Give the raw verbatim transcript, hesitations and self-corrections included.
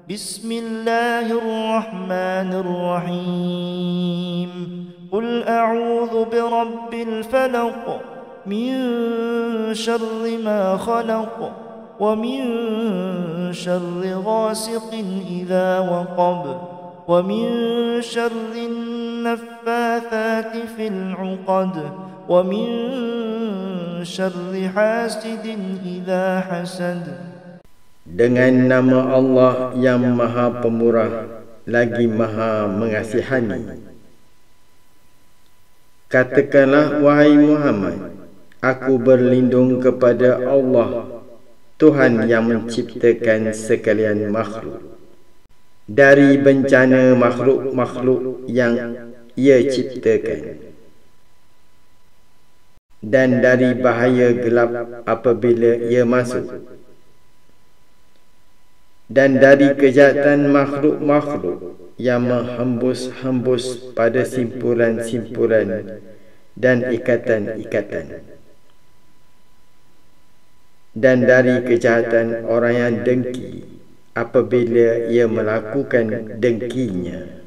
بسم الله الرحمن الرحيم قل أعوذ برب الفلق من شر ما خلق ومن شر غاسق إذا وقب ومن شر النفاثات في العقد ومن شر حاسد إذا حسد. Dengan nama Allah yang Maha Pemurah lagi Maha Mengasihani. Katakanlah wahai Muhammad, aku berlindung kepada Allah, Tuhan yang menciptakan sekalian makhluk, dari bencana makhluk-makhluk yang Ia ciptakan, dan dari bahaya gelap apabila Ia masuk, dan dari kejahatan makhluk-makhluk yang menghembus-hembus pada simpulan-simpulan dan ikatan-ikatan, dan dari kejahatan orang yang dengki apabila ia melakukan dengkinya.